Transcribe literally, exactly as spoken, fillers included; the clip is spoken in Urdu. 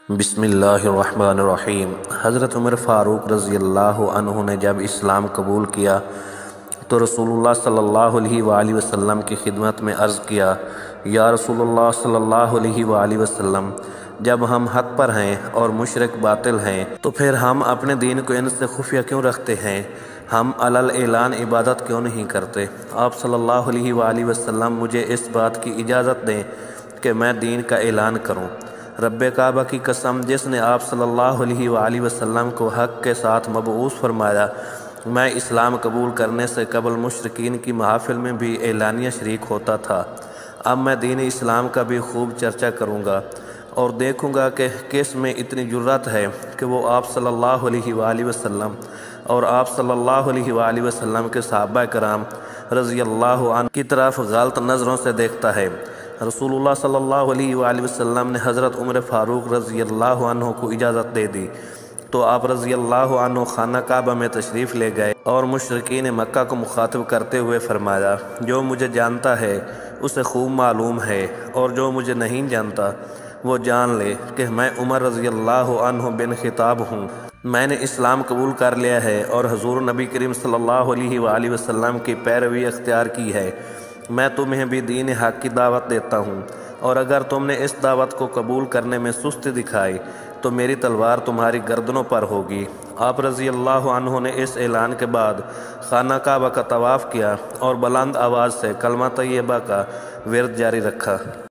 بسم اللہ الرحمن الرحیم۔ حضرت عمر فاروق رضی اللہ عنہ نے جب اسلام قبول کیا تو رسول اللہ صلی اللہ علیہ وآلہ وسلم کی خدمت میں عرض کیا، یا رسول اللہ صلی اللہ علیہ وآلہ وسلم، جب ہم حق پر ہیں اور مشرک باطل ہیں تو پھر ہم اپنے دین کو ان سے خفیہ کیوں رکھتے ہیں؟ ہم علل اعلان عبادت کیوں نہیں کرتے؟ آپ صلی اللہ علیہ وآلہ وسلم مجھے اس بات کی اجازت دیں کہ میں دین کا اعلان کروں۔ رب کعبہ کی قسم جس نے آپ صلی اللہ علیہ وآلہ وسلم کو حق کے ساتھ مبعوث فرمایا، میں اسلام قبول کرنے سے قبل مشرکین کی محافل میں بھی اعلانیہ شریک ہوتا تھا۔ اب میں دین اسلام کا بھی خوب چرچا کروں گا اور دیکھوں گا کہ کس میں اتنی جرات ہے کہ وہ آپ صلی اللہ علیہ وآلہ وسلم اور آپ صلی اللہ علیہ وآلہ وسلم کے صحابہ کرام رضی اللہ عنہ کی طرف غلط نظروں سے دیکھتا ہے۔ رسول اللہ صلی اللہ علیہ وآلہ وسلم نے حضرت عمر فاروق رضی اللہ عنہ کو اجازت دے دی تو آپ رضی اللہ عنہ خانہ کعبہ میں تشریف لے گئے اور مشرکین مکہ کو مخاطب کرتے ہوئے فرمایا، جو مجھے جانتا ہے اسے خوب معلوم ہے اور جو مجھے نہیں جانتا وہ جان لے کہ میں عمر رضی اللہ عنہ بن خطاب ہوں۔ میں نے اسلام قبول کر لیا ہے اور حضور نبی کریم صلی اللہ علیہ وآلہ وسلم کی پیروی اختیار کی ہے۔ میں تمہیں بھی دین حق کی دعوت دیتا ہوں، اور اگر تم نے اس دعوت کو قبول کرنے میں سستی دکھائی تو میری تلوار تمہاری گردنوں پر ہوگی۔ آپ رضی اللہ عنہ نے اس اعلان کے بعد خانہ کعبہ کا طواف کیا اور بلند آواز سے کلمہ طیبہ کا ورد جاری رکھا۔